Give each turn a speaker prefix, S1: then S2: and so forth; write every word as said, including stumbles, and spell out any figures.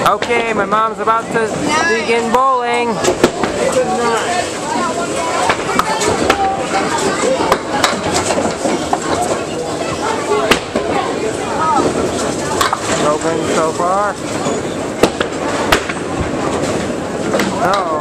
S1: Okay, my mom's about to begin bowling. Open so far. Uh oh.